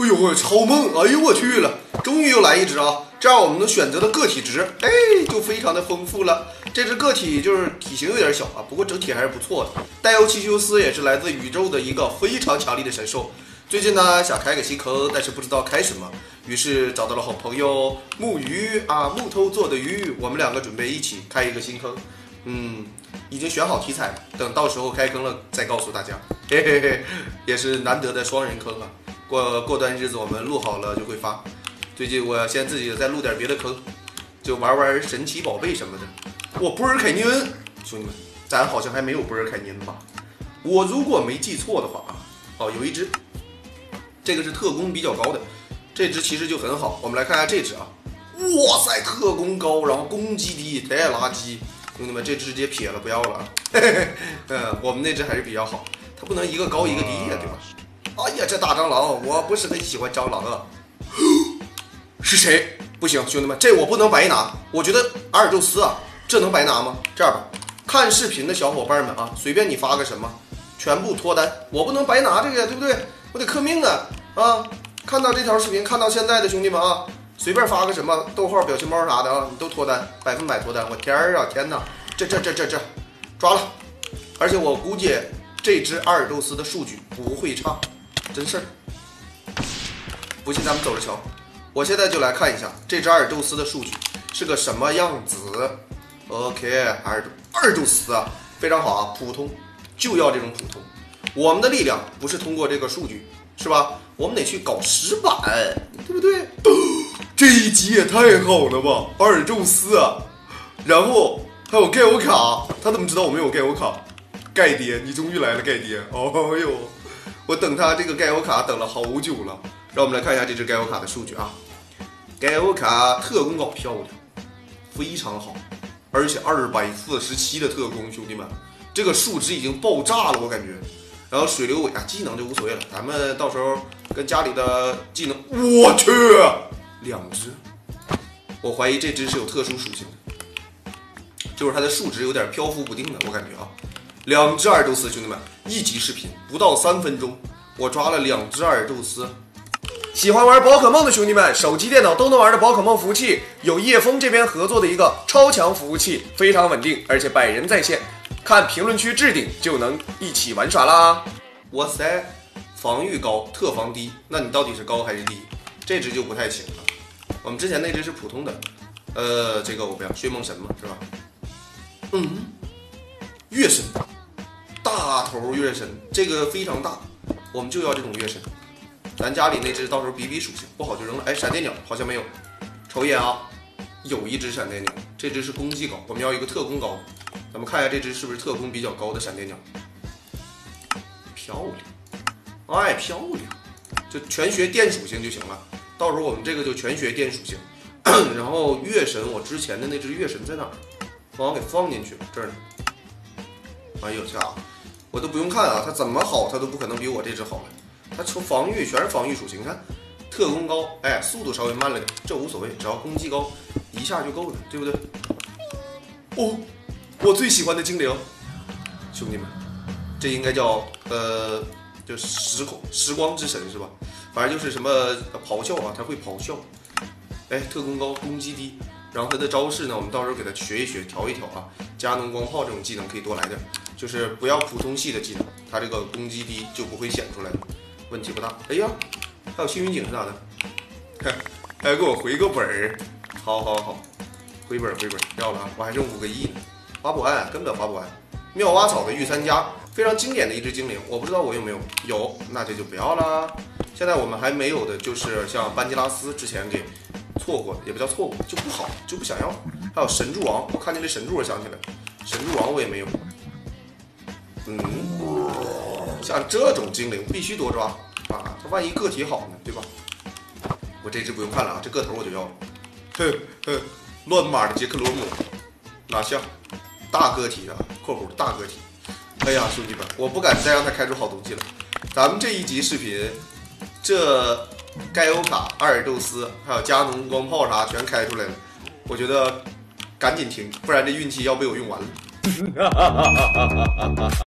哎呦我超梦！哎呦我去了，终于又来一只啊！这样我们能选择的个体值，哎，就非常的丰富了。这只个体就是体型有点小啊，不过整体还是不错的。戴欧奇修斯也是来自宇宙的一个非常强力的神兽。最近呢想开个新坑，但是不知道开什么，于是找到了好朋友木鱼啊，木头做的鱼，我们两个准备一起开一个新坑。已经选好题材了，等到时候开坑了再告诉大家。嘿嘿嘿，也是难得的双人坑啊。过段日子我们录好了就会发。最近我先自己再录点别的坑，就玩神奇宝贝什么的。我波尔凯尼恩，兄弟们，咱好像还没有波尔凯尼恩吧？我如果没记错的话啊，哦，有一只，这个是特攻比较高的，这只其实就很好。我们来看一下这只啊，哇塞，特攻高，然后攻击低，太垃圾。兄弟们，这直接撇了，不要了啊！我们那只还是比较好，它不能一个高一个低呀，对吧？哎呀，这大蟑螂，我不是很喜欢蟑螂啊。是谁？不行，兄弟们，这我不能白拿。我觉得阿尔宙斯啊，这能白拿吗？这样吧，看视频的小伙伴们啊，随便你发个什么，全部脱单，我不能白拿这个呀，对不对？我得氪命啊！啊，看到这条视频，看到现在的兄弟们啊。随便发个什么逗号、表情包啥的啊，你都脱单，100%脱单！我天儿啊，天哪，这抓了！而且我估计这只阿尔宙斯的数据不会差，真事儿。不信咱们走着瞧。我现在就来看一下这只阿尔宙斯的数据是个什么样子。OK， 阿尔宙斯啊，非常好啊，普通，就要这种普通。我们的力量不是通过这个数据，是吧？我们得去搞石板，对不对？这一集也太好了吧，阿尔宙斯啊，然后还有盖欧卡，他怎么知道我们有盖欧卡？盖爹，你终于来了，盖爹！哦呦，我等他这个盖欧卡等了好久了。让我们来看一下这只盖欧卡的数据啊，盖欧卡特攻搞漂亮，非常好，而且247的特攻，兄弟们，这个数值已经爆炸了，我感觉。然后水流尾啊，技能就无所谓了，咱们到时候跟家里的技能，我去，2只，我怀疑这只是有特殊属性的，就是它的数值有点漂浮不定的，我感觉啊，2只阿尔宙斯，兄弟们，一集视频不到3分钟，我抓了2只阿尔宙斯。喜欢玩宝可梦的兄弟们，手机、电脑都能玩的宝可梦服务器，有叶枫这边合作的一个超强服务器，非常稳定，而且100人在线。看评论区置顶就能一起玩耍啦！哇塞，防御高，特防低，那你到底是高还是低？这只就不太行了。我们之前那只是普通的，这个我不要，血梦神嘛，是吧？月神，大头月神，这个非常大，我们就要这种月神。咱家里那只到时候比属性，不好就扔了。哎，闪电鸟好像没有，瞅一眼啊，有一只闪电鸟，这只是攻击高，我们要一个特攻高的。咱们看一下这只是不是特攻比较高的闪电鸟，漂亮，哎，漂亮，就全学电属性就行了。到时候我们这个就全学电属性。然后月神，我之前的那只月神在哪儿？帮我给放进去了，这儿呢。哎呦家伙，我都不用看啊，它怎么好，它都不可能比我这只好了。它从防御全是防御属性，你看，特攻高，哎，速度稍微慢了点，这无所谓，只要攻击高，一下就够了，对不对？哦。我最喜欢的精灵，兄弟们，这应该叫就时光之神是吧？反正就是什么咆哮啊，他会咆哮。哎，特攻高，攻击低，然后他的招式呢，我们到时候给他学一学，调一调啊。加农光炮这种技能可以多来点，就是不要普通系的技能，他这个攻击低就不会显出来，问题不大。哎呀，还有幸运井是咋的？还给我回个本儿，好，回本要了啊，我还剩5个亿呢。花不完，根本花不完。妙蛙草的御三家，非常经典的一只精灵，我不知道我有没有，有，那这就不要啦。现在我们还没有的就是像班吉拉斯之前给错过，也不叫错过，就不好，就不想要。还有神柱王，我看见这神柱我想起来，神柱王我也没有。像这种精灵必须多抓啊，它万一个体好呢，对吧？我这只不用看了啊，这个头我就要了。乱码的杰克罗姆，哪像？大个体啊，括弧大个体。哎呀，兄弟们，我不敢再让他开出好东西了。咱们这一集视频，这盖欧卡、阿尔宙斯还有加农光炮啥全开出来了，我觉得赶紧停，不然这运气要被我用完了。